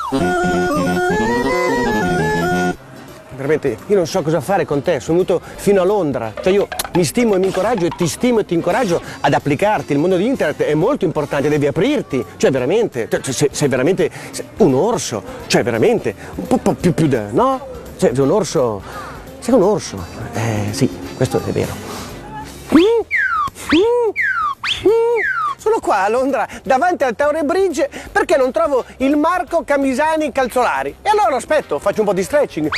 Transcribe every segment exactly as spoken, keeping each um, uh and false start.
Veramente, io non so cosa fare con te, sono venuto fino a Londra. Cioè io mi stimo e mi incoraggio e ti stimo e ti incoraggio ad applicarti. Il mondo di internet è molto importante, devi aprirti. Cioè veramente, cioè, sei, sei veramente sei un orso. Cioè veramente, un po', po' più, più da, no? Cioè, sei un orso, sei un orso. Eh sì, questo è vero. Sono qua a Londra, davanti al Tower Bridge, perché non trovo il Marco Camisani Calzolari. E allora lo aspetto, faccio un po' di stretching.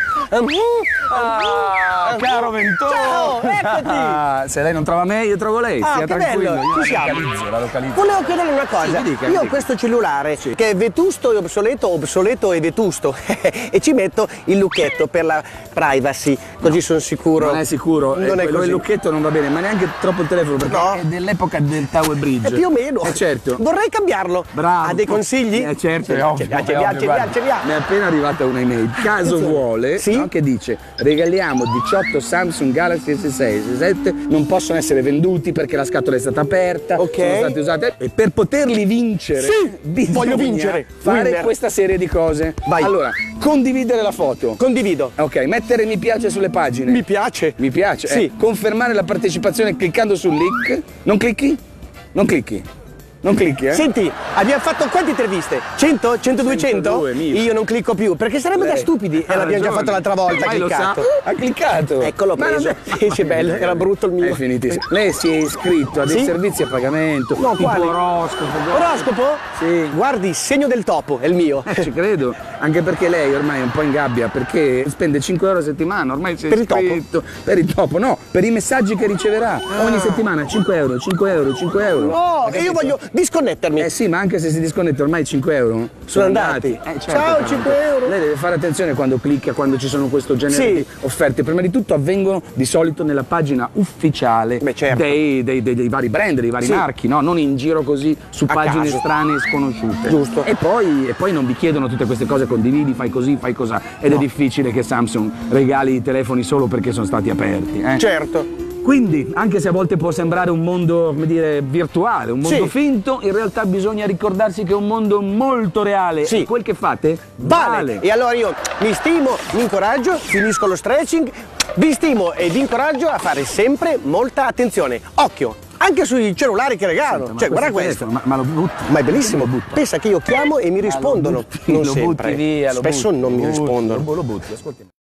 Ah, caro Ventore! Ciao, eccoti! Ah, se lei non trova me, io trovo lei, Ah, stia che tranquillo. bello, Io ci la siamo. localizzo, la localizzo. Volevo chiedere una cosa, Sì, mi dica, mi io ho dica. questo cellulare Sì. che è vetusto e obsoleto, obsoleto e vetusto e ci metto il lucchetto per la privacy, così No, sono sicuro. Non è sicuro, Non eh, è quello così. il lucchetto non va bene, ma neanche troppo il telefono perché No. è dell'epoca del Tower Bridge. Eh, più o meno. Eh certo. Vorrei cambiarlo. Bravo. Ha dei consigli? Eh certo, è Ce ovvio. li ha, ce è li ha, ovvio, ce li ha, guarda. ce li ha. Mi è appena arrivata una email. Caso Attenzione. vuole, Sì? no, che dice regaliamo diciotto Samsung Galaxy S sei, S sette, non possono essere venduti perché la scatola è stata aperta, Ok. sono stati usate e per poterli vincere Sì, bisogna voglio vincere. fare Winner. questa serie di cose. Vai. Allora, condividere la foto. Condivido. Ok, mettere mi piace sulle pagine. Mi piace. Mi piace. Sì. eh. Confermare la partecipazione cliccando sul link. Non clicchi? Non clicchi. Non clicchi, eh? Senti, abbiamo fatto quante interviste? cento? cento, duecento? centodue, mille. Io non clicco più, perché sarebbe da Lei stupidi ha e l'abbiamo già ragione. fatto l'altra volta, Ormai lo sa. cliccato. Ha cliccato. Eccolo Ma preso. non Sì, sì, bello, era brutto il mio. È finitissimo. Lei si è iscritto a dei Sì? servizi a pagamento. No, tipo quali? oroscopo. guarda. Oroscopo? Sì. Guardi, segno del topo, è il mio. Eh, ci credo, anche perché lei ormai è un po' in gabbia perché spende cinque euro a settimana, ormai si è Per il topo? iscritto. Per il topo, no, per i messaggi che riceverà ogni settimana, cinque euro, cinque euro, cinque euro. No, Hai e io capito? voglio disconnettermi. Eh sì, ma anche se si disconnette ormai cinque euro Sono andati. Eh, certo, Ciao, chiaramente. cinque euro. Lei deve fare attenzione quando clicca, quando ci sono questo genere Sì. di offerte. Prima di tutto avvengono di solito nella pagina ufficiale Beh, certo. dei, dei- dei- dei vari brand, dei vari Sì. marchi, no? Non in giro così su A pagine caso. strane e sconosciute. Giusto. E poi, e poi non vi chiedono tutte queste cose, condividi, fai così, fai cosà. Ed è difficile che Samsung regali i telefoni solo perché sono stati aperti. eh. Certo. Quindi, anche se a volte può sembrare un mondo, come dire, virtuale, un mondo Sì. finto, in realtà bisogna ricordarsi che è un mondo molto reale. Sì. E quel che fate Vale. E allora io mi stimo, mi incoraggio, finisco lo stretching, vi stimo e vi incoraggio a fare sempre molta attenzione. Occhio, anche sui cellulari che regalo. Ma cioè, guarda questo. telefono, Ma, ma lo butti. Ma è bellissimo. Lo butti. Pensa che io chiamo e mi rispondono. Ma lo butti, non lo sempre. butti via, lo Spesso butti. non mi Lo butti, rispondono. Lo butti, ascolti.